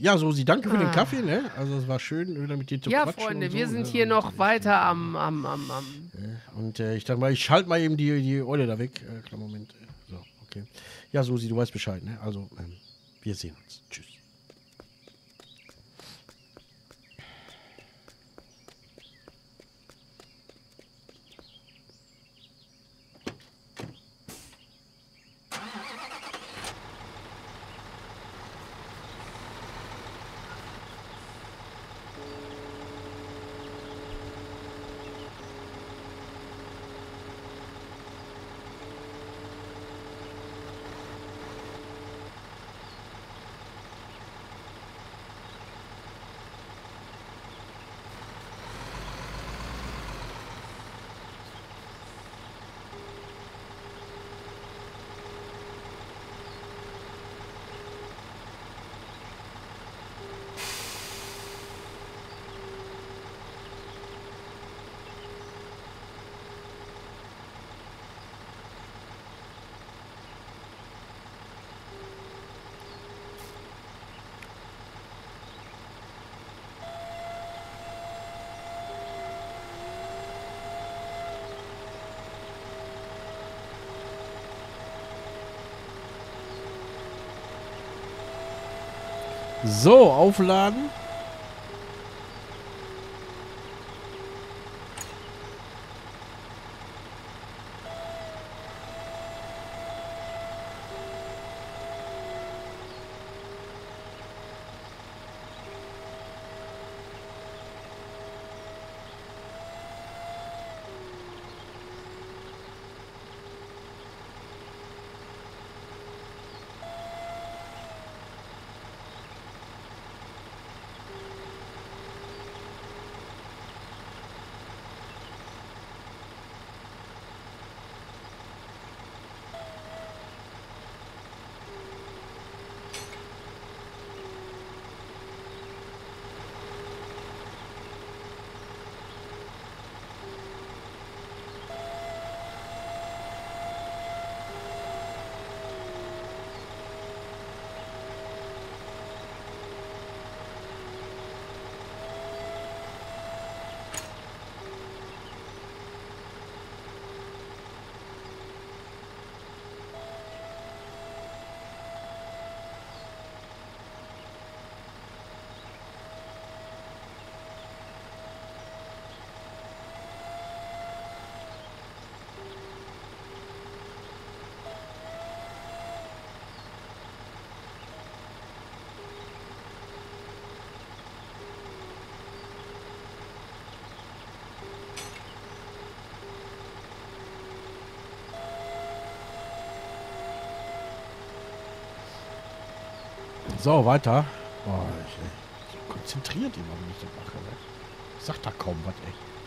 Ja, Susi, danke für den Kaffee, ne? Also es war schön, wieder mit dir zu Ja, quatschen. Freunde, und so, wir sind ne? hier noch weiter am. Und ich dachte mal, ich schalte mal eben die Eule da weg. Klar, Moment. So, okay. Ja, Susi, du weißt Bescheid, ne? Also, wir sehen uns. Tschüss. So, aufladen. So, weiter. Boah, ich so konzentriert immer, wenn ich das mache. Ne? Ich sag da kaum was,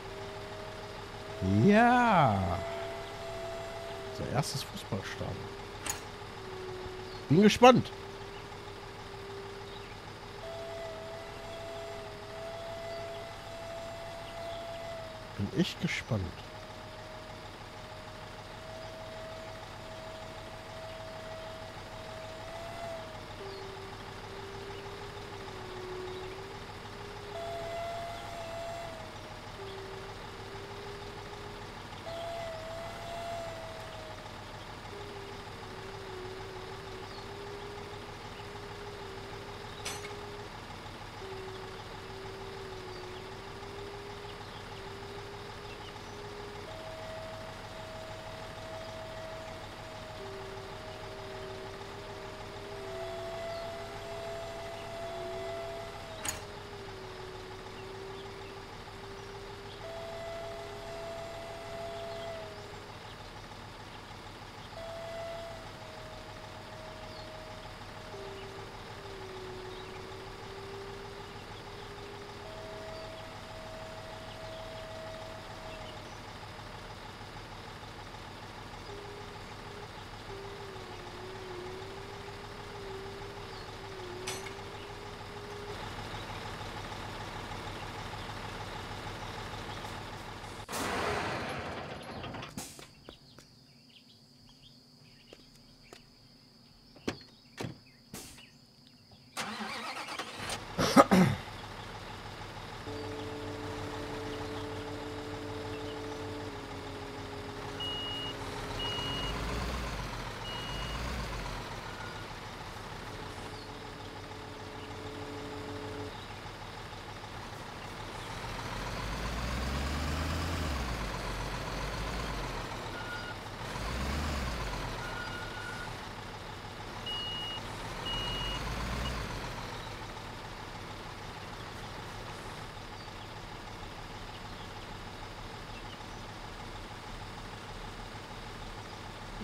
ey. Ja. Unser erstes Fußballstadion. Bin gespannt. Bin echt gespannt.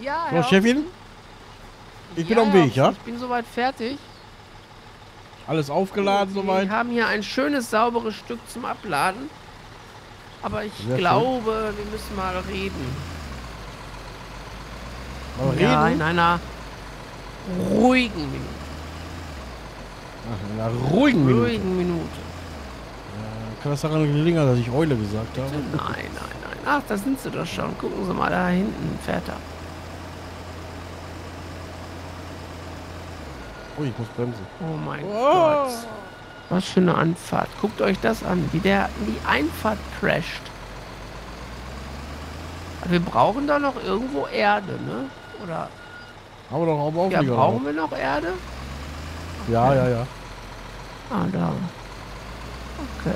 Ja, So, Herr Chefin, ich bin Ja, auf dem Weg, Herr ja? Ich bin soweit fertig. Alles aufgeladen soweit. Wir haben hier ein schönes, sauberes Stück zum Abladen. Aber ich Sehr schön. glaube, wir müssen mal reden. Mal Ja, reden. in einer ruhigen Minute. Ach, in einer ruhigen Minute. Minute. Kann das daran gelingen, dass ich Eule gesagt habe? Nein. Ach, da sind sie doch schon. Gucken Sie mal, da hinten fährt er. Oh, ich muss bremsen. Oh mein Gott. Was für eine Anfahrt. Guckt euch das an, wie der in die Einfahrt crasht. Wir brauchen da noch irgendwo Erde, ne? Oder? Haben wir doch auch Ja, Auflieger. brauchen wir noch Erde? Ja. Ah, da. Okay.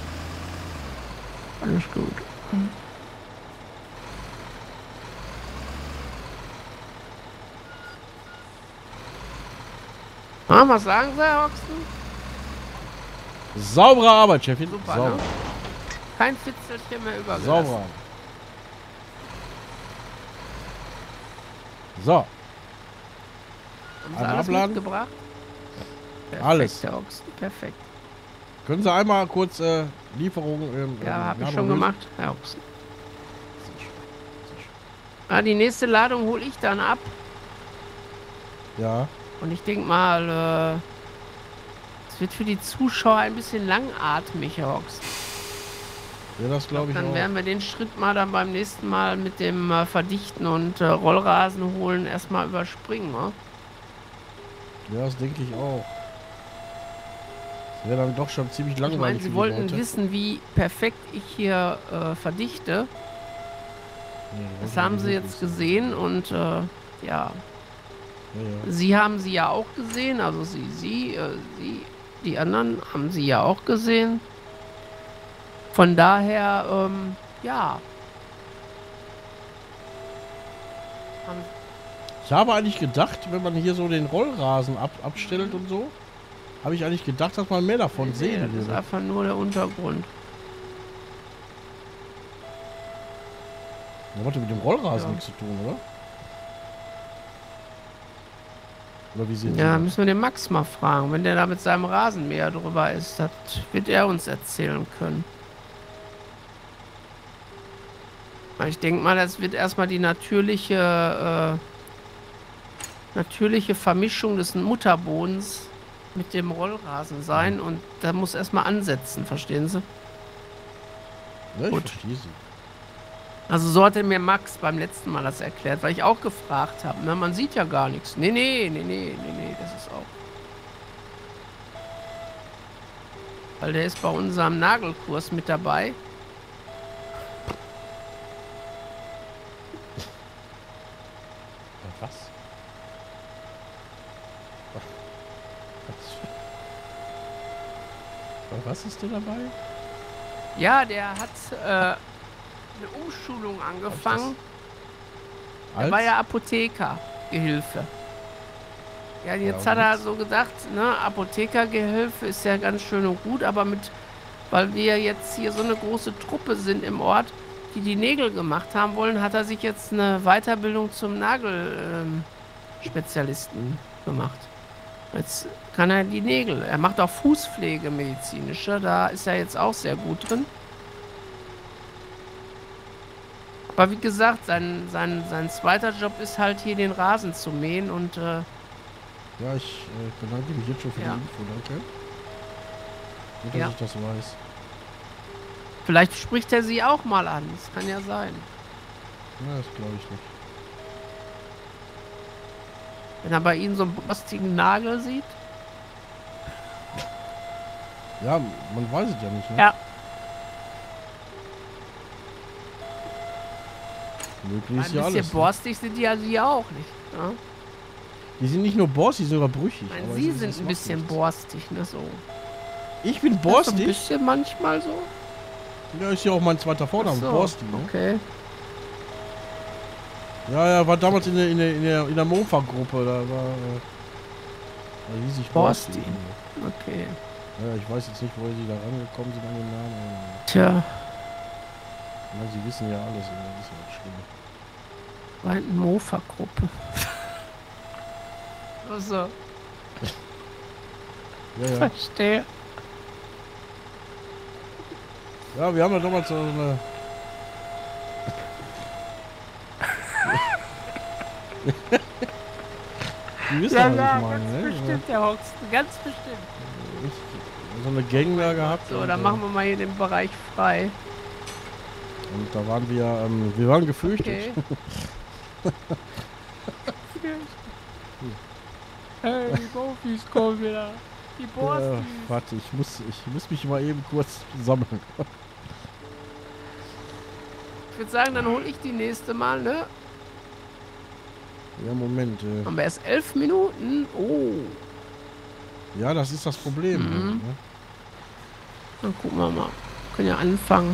Alles gut. Ah, was sagen Sie, Herr Ochsen? Saubere Arbeit, Chefin. Super, Sauber. ne? Kein Fitzelchen mehr übergelassen. Saubere Arbeit. So, Haben Sie Einmal alles abladen? mitgebracht? Perfekt, Alles. Herr Ochsen, perfekt. können Sie einmal kurz Lieferung... Ja, habe ich Ladung schon lösen? gemacht, Herr Ochsen. Ah, die nächste Ladung hole ich dann ab. Ja. Und ich denke mal, es wird für die Zuschauer ein bisschen langatmig, Herr Ochsen. Ja, das glaube ich Dann auch. werden wir den Schritt mal dann beim nächsten Mal mit dem Verdichten und Rollrasen holen erstmal überspringen, ne? Ja, das denke ich auch. Das wäre dann doch schon ziemlich Ich langweilig. meine, für Sie die wollten Leute. wissen, wie perfekt ich hier verdichte. Nee, Das wollte haben ich Sie nicht jetzt wissen. gesehen und ja, Ja. Sie haben sie ja auch gesehen, also die anderen haben sie ja auch gesehen. Von daher, ja. Ich habe eigentlich gedacht, wenn man hier so den Rollrasen abstellt und so, habe ich eigentlich gedacht, dass man mehr davon Nee, sehen das ist würde. einfach nur der Untergrund. Das hatte mit dem Rollrasen Ja. nichts zu tun, oder? Oder wie sehen Sie Ja, das? müssen wir den Max mal fragen, wenn der da mit seinem Rasenmäher drüber ist, das wird er uns erzählen können. Weil ich denke mal, das wird erstmal die natürliche Vermischung des Mutterbodens mit dem Rollrasen sein und da muss erstmal ansetzen, verstehen Sie? Ja, ich Gut. verstehe Sie. Also so hatte mir Max beim letzten Mal das erklärt, weil ich auch gefragt habe, ne, man sieht ja gar nichts. Nee, das ist auch. Weil der ist bei unserem Nagelkurs mit dabei. Was? Was ist denn dabei? Ja, der hat eine Umschulung angefangen. Er war ja Apothekergehilfe. Ja, jetzt Ja, hat er und? so gedacht, ne, Apothekergehilfe ist ja ganz schön und gut, aber weil wir jetzt hier so eine große Truppe sind im Ort, die die Nägel gemacht haben wollen, hat er sich jetzt eine Weiterbildung zum Nagelspezialisten gemacht. Jetzt kann er die Nägel. Er macht auch Fußpflege medizinische, da ist er jetzt auch sehr gut drin. Aber wie gesagt, sein zweiter Job ist halt hier den Rasen zu mähen und Ja, ich bedanke mich jetzt schon für Ja. die Info, danke. Gut, dass Ja. ich das weiß. vielleicht spricht er sie auch mal an. Das kann ja sein. Ja, das glaube ich nicht. Wenn er bei Ihnen so einen borstigen Nagel sieht. Ja, man weiß es ja nicht, ne? Ja. Möglich Ein ist ja bisschen alles. Ne? borstig sind die also hier auch nicht. Ne? Die sind nicht nur borstig, die sind sogar brüchig. Ich meine, aber Sie es ist- sind es ein macht bisschen nichts. borstig, ne? So. Ich bin So ein borstig? bisschen manchmal so. Ja, ist ja auch mein zweiter Vorname, Ach so, Borsti, ne? okay. Ja, war damals in der Mofa-Gruppe, da hieß ich Borsti. Borsti. Okay. Ja, ich weiß jetzt nicht, woher sie da rangekommen sind an den Namen, aber Tja. ja, sie wissen ja alles, das ist ja das Schlimme. War eine Mofa-Gruppe. Also, Ja, ja. verstehe. Ja, wir haben ja damals so eine. Die wissen Ja, was ja, ich meine, ganz ne? bestimmt, Herr Hoxton, ganz bestimmt. So eine Gang da gehabt. So, und, dann machen wir mal hier den Bereich frei. Und da waren wir waren gefürchtet. Okay. Hey, die Profis kommen wieder. Die Borstis. Warte, ich muss mich mal eben kurz sammeln. Ich würde sagen, dann hole ich die nächste Mal, ne? Ja, Moment. Haben wir erst 11 Minuten? Oh. Ja, das ist das Problem. Mhm. Ne? Dann gucken wir mal. Können ja anfangen.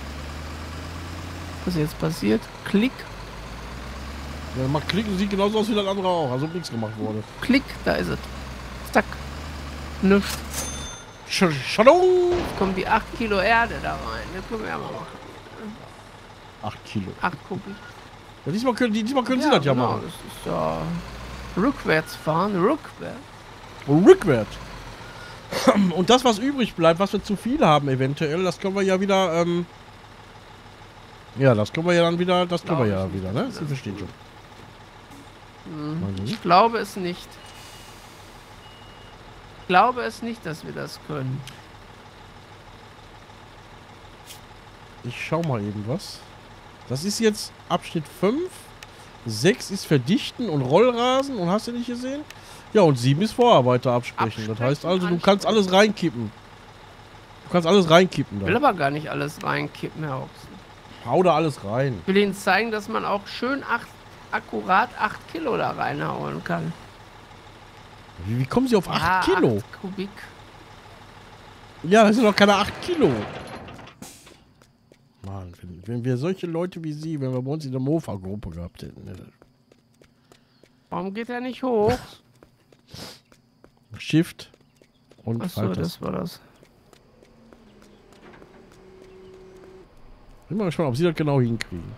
Was jetzt passiert? Klick, Ja, macht klicken, sieht genauso aus wie das andere auch. Also nichts gemacht wurde. klick, da ist es. Zack. Nichts. Shadow! Jetzt kommen die 8 Kilo Erde da rein. Das können wir ja mal machen. 8 Kilo. 8 Kubik. Ja, diesmal können sie das ja genau, machen. Das ist ja rückwärts fahren. Rückwärts. Rückwärts. Und das, was übrig bleibt, was wir zu viel haben eventuell, das können wir ja wieder, ja, das können wir ja dann wieder, das können wir ja ich wieder, nicht, ne? dass Sie verstehen schon. Also, Ich glaube es nicht. Ich glaube es nicht, dass wir das können. ich schau mal eben was. Das ist jetzt Abschnitt 5. 6 ist Verdichten und Rollrasen und hast du nicht gesehen? Ja, und 7 ist Vorarbeiter absprechen. Das heißt also, du kannst alles reinkippen. Du kannst alles reinkippen Ich will da. aber gar nicht alles reinkippen, Herr Ochsen. Hau da alles rein. Ich will Ihnen zeigen, dass man auch schön akkurat 8 Kilo da reinhauen kann. Wie kommen sie auf 8 Ja, Kilo? 8 Kubik. Ja, das sind doch keine 8 Kilo. Mann, wenn wir solche Leute wie Sie, wenn wir bei uns in der Mofa-Gruppe gehabt hätten. Ne? Warum geht er nicht hoch? Shift und Achso, Falter. das war das. Bin mal gespannt, ob Sie das genau hinkriegen.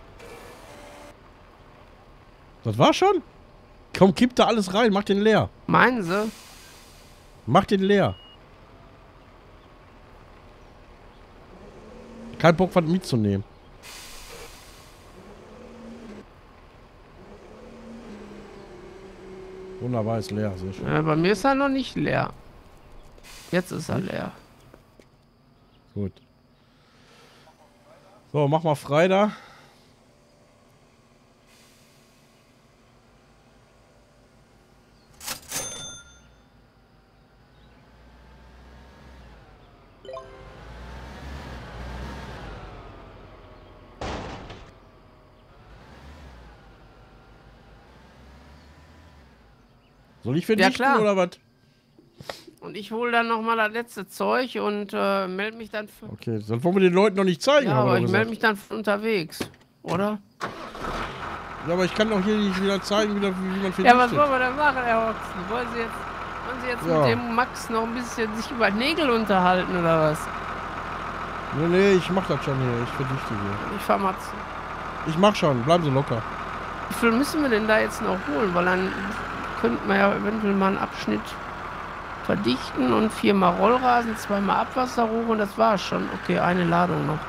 Das war schon? Komm, kipp da alles rein, mach den leer. Meinen Sie? Mach den leer. Kein Bock, was mitzunehmen. Wunderbar, ist leer, sehr schön. Bei mir ist er noch nicht leer. Jetzt ist er leer. Gut. So, mach mal frei da. Soll ich verdichten klar. oder was? Und ich hole dann nochmal das letzte Zeug und melde mich dann für. Okay, das wollen wir den Leuten noch nicht zeigen. Ja, haben wir aber doch ich gesagt. melde mich dann von unterwegs, oder? Ja, aber ich kann doch hier nicht wieder zeigen, wie man verdichtet. Ja, was wollen wir denn machen, Herr Hoxton? Wollen Sie jetzt Ja. mit dem Max noch ein bisschen sich über Nägel unterhalten oder was? Nee, ich mach das schon hier. Ich verdichte hier. Ich fahr mal zu. Ich mach schon. Bleiben Sie locker. Wie viel müssen wir denn da jetzt noch holen? Weil dann könnten wir ja eventuell mal einen Abschnitt verdichten und 4-mal Rollrasen, 2-mal Abwasser hoch und das war's schon. Okay, eine Ladung noch.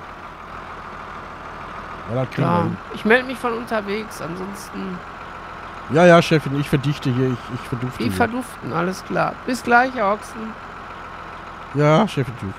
Ja, das kriegen wir Ja, hin. ich melde mich von unterwegs, ansonsten Ja, Chefin, ich verdichte hier. Ich verdufte die hier. verduften, alles klar. Bis gleich, Herr Ochsen. Ja, Chefin, tschüss.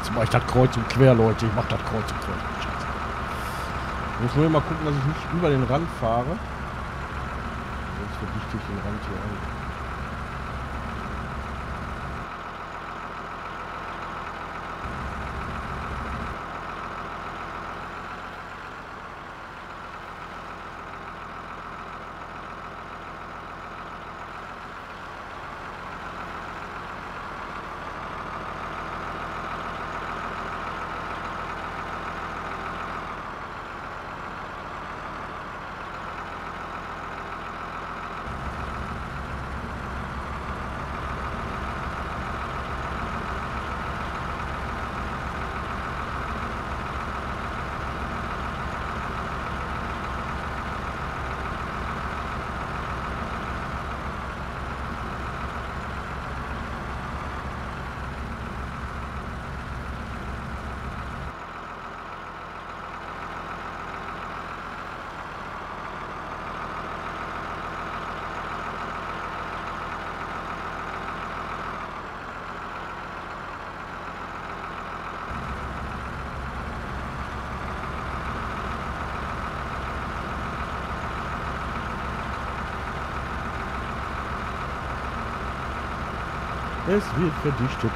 Jetzt mache ich das kreuz und quer, Leute. Ich mache das kreuz und quer. Scheiße. Ich muss nur mal gucken, dass ich nicht über den Rand fahre. Sonst verdichte ich den Rand hier an. Es wird verdichtet.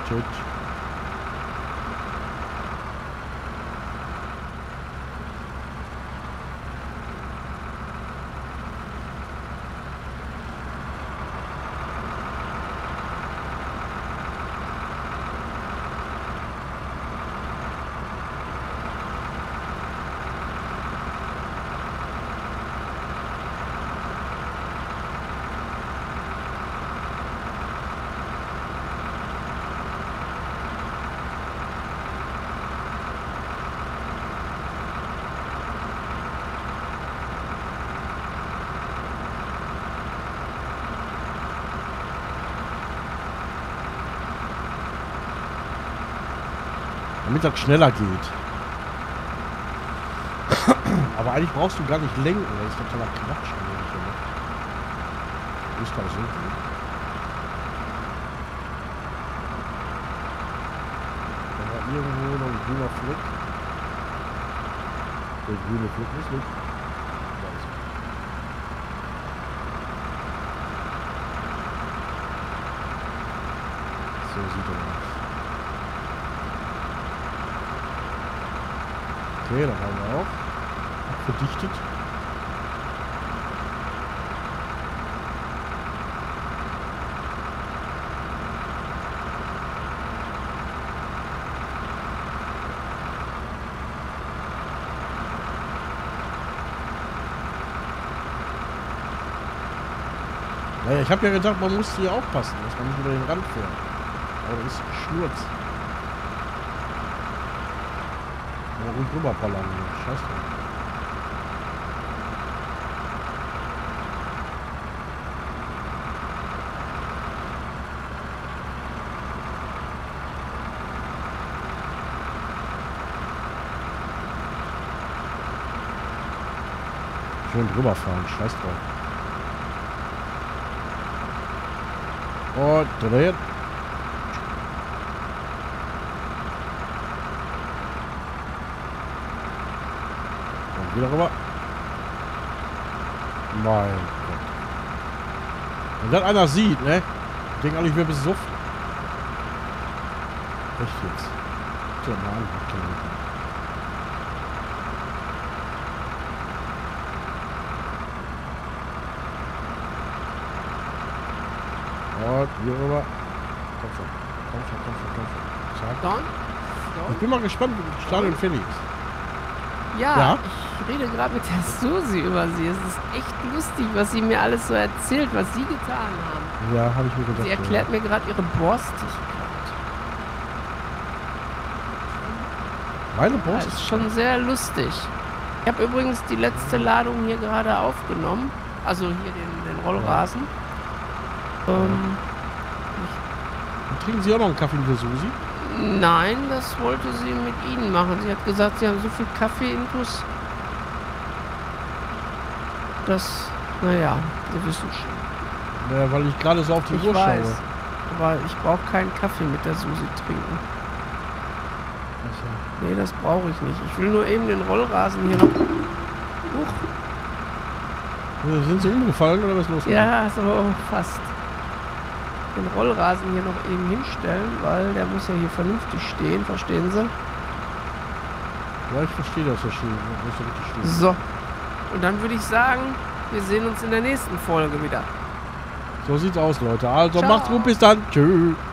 Damit das schneller geht. Aber eigentlich brauchst du gar nicht lenken, das ist totaler Quatsch. Ist das so? Da war irgendwo noch ein grüner Fleck. Der grüne Fleck ist nicht. Da ist er. So sieht er aus. Okay, da haben wir auch. Verdichtet. Naja, ich habe ja gedacht, man muss hier aufpassen, dass man nicht über den Rand fährt. Aber das ist Schnurz. Ruhig rüberballern. Scheiße. Schön drüber fahren. Scheiß drauf. Und drehen. Wieder rüber. Mein Gott. Wenn das einer sieht, ne? Ich denke alle, ich wäre besoffen. Echt jetzt. Tja, mal an. Und hier rüber. Komm schon. Zack. Don? Ich bin mal gespannt, wie das Stadion fertig ist. Ja, ich rede gerade mit der Susi über sie. Es ist echt lustig, was sie mir alles so erzählt, was sie getan haben. Ja, habe ich mir gedacht. Sie erklärt mir gerade ihre Borstigkeit. Meine Borstigkeit? Das ist schon sehr lustig. Ich habe übrigens die letzte Ladung hier gerade aufgenommen. Also hier den Rollrasen. Und trinken Sie auch noch einen Kaffee mit der Susi? Nein, das wollte sie mit Ihnen machen. Sie hat gesagt, Sie haben so viel Kaffee-Intus, dass, naja, Sie wissen schon. Ja, weil ich gerade so auf die Uhr schaue. Aber ich brauche keinen Kaffee mit der Susi trinken. Nee, das brauche ich nicht. Ich will nur eben den Rollrasen hier noch... Huch. Sind sie umgefallen oder was ist los? Ja, so fast. Den Rollrasen hier noch eben hinstellen, weil der muss ja hier vernünftig stehen, verstehen Sie? Ja, ich verstehe das, Herr Schiel. So. Und dann würde ich sagen, wir sehen uns in der nächsten Folge wieder. So sieht's aus, Leute. Also Ciao. macht's gut, bis dann. Tschüss.